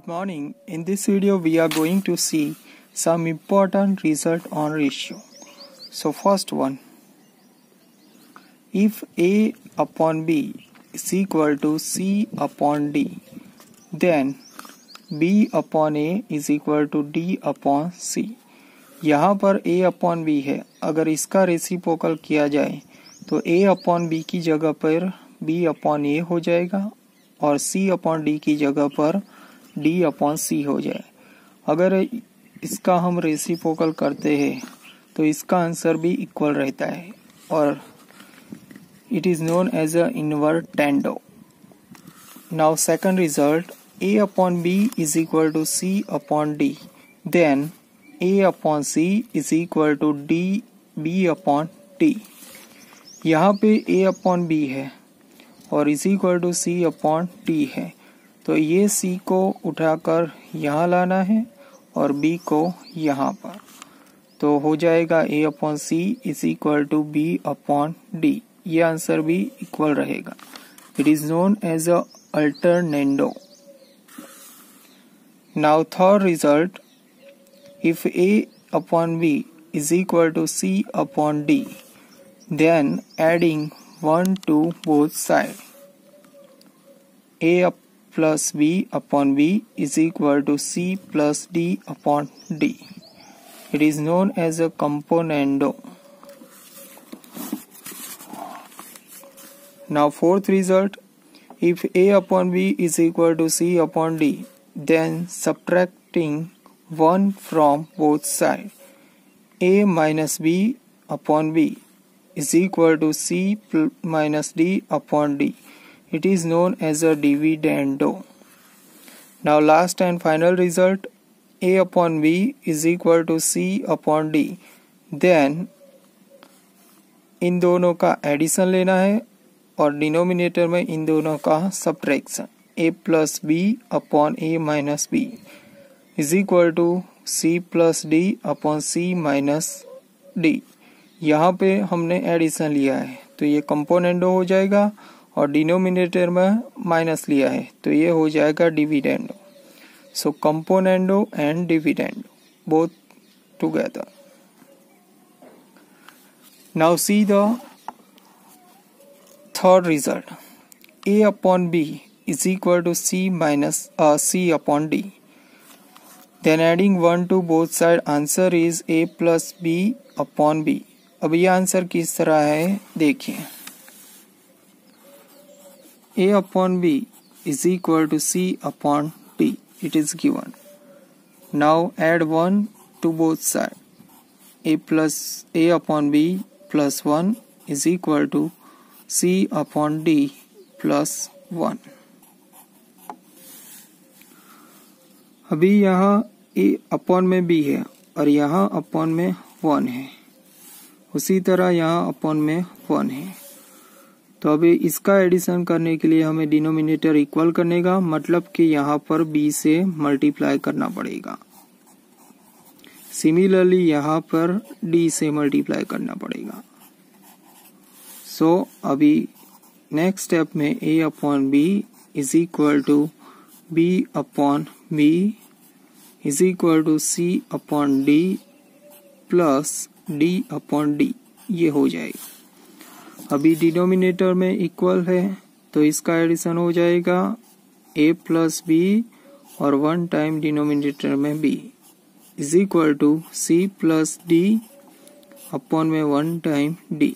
morning. In this video we are going to see some important result on ratio. So first one, if A upon B is equal to C upon D, then B upon A is equal to D upon C. यहाँ पर A upon B है, अगर इसका reciprocal किया जाए तो A upon B की जगह पर B upon A हो जाएगा और C upon D की जगह पर D upon C हो जाए। अगर इसका हम रेसिप्रोकल करते हैं तो इसका आंसर भी इक्वल रहता है और it is known as a invertendo. Now second result, A upon B is equal to C upon D, then A upon C is equal to D B upon D. यहाँ पे A upon B है और is equal to C upon D है, तो ये C को उठाकर यहाँ लाना है और B को यहाँ पर, तो हो जाएगा A upon C is equal to B upon D. ये आंसर भी इक्वल रहेगा. It is known as a alternando. Now third result, if A upon B is equal to C upon D, then adding 1 to both sides, A plus B upon B is equal to C plus D upon D. It is known as a componendo. Now fourth result, if A upon B is equal to C upon D, then subtracting 1 from both sides, A minus B upon B is equal to C minus D upon D. It is known as a dividendo. Now last and final result, A upon B is equal to C upon D. Then इन दोनों का addition लेना है और denominator में इन दोनों का subtraction. A plus B upon A minus B is equal to C plus D upon C minus D. यहाँ पे हमने एडिशन लिया है तो ये कंपोनेंडो हो जाएगा और डिनोमिनेटर में माइनस लिया है तो ये हो जाएगा dividendo. So componendo and dividendo both together. Now see the third result. A upon B is equal to C minus C upon D. Then adding 1 to both sides, answer is A plus B upon B. अब ये answer किस तरह है देखिए. A upon B is equal to C upon D. It is given. Now add 1 to both sides. A upon B plus 1 is equal to C upon D plus 1. अभी यहाँ A upon में B है और यहाँ upon में 1 है, उसी तरह यहाँ अपॉन में 1 है. तो अभी इसका एडिशन करने के लिए हमें डिनोमिनेटर इक्वल करने का, मतलब कि यहाँ पर B से मल्टीप्लाई करना पड़ेगा. सिमिलरली यहाँ पर D से मल्टीप्लाई करना पड़ेगा. सो अभी नेक्स्ट स्टेप में A upon B is equal to B upon B is equal to C upon D plus D upon D ये हो जाएगा. अभी डिनोमिनेटर में इक्वल है तो इसका एडिशन हो जाएगा A प्लस B और 1 टाइम डिनोमिनेटर में B is equal to C plus D upon में 1 टाइम D.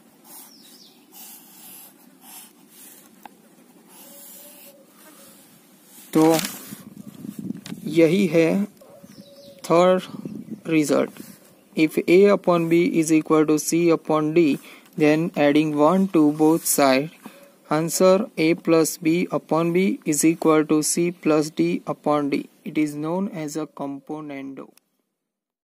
तो यही है third result. If A upon B is equal to C upon D, then adding 1 to both sides, answer A plus B upon B is equal to C plus D upon D. It is known as a componendo.